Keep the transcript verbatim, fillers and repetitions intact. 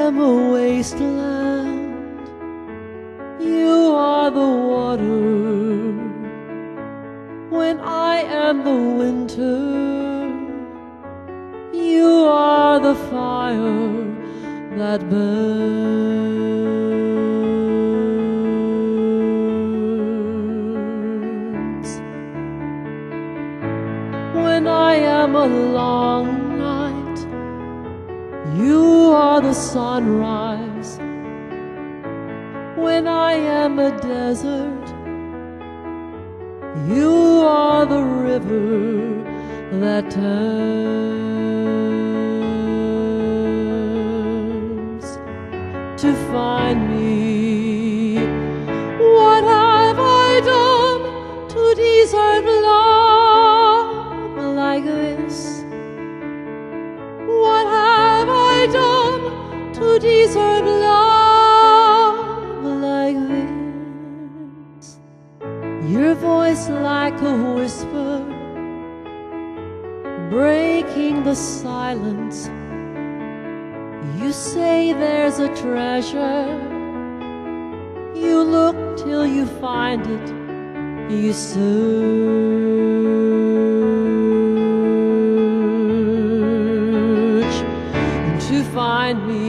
am a wasteland, you are the water. When I am the winter, you are the fire that burns. When I am a long night, you are the sunrise. When I am a desert, you are the river that turns. To find me, what have I done to deserve love like this? What have I done to deserve love like this? Your voice like a whisper, breaking the silence. You say there's a treasure, you look till you find it, you search to find me.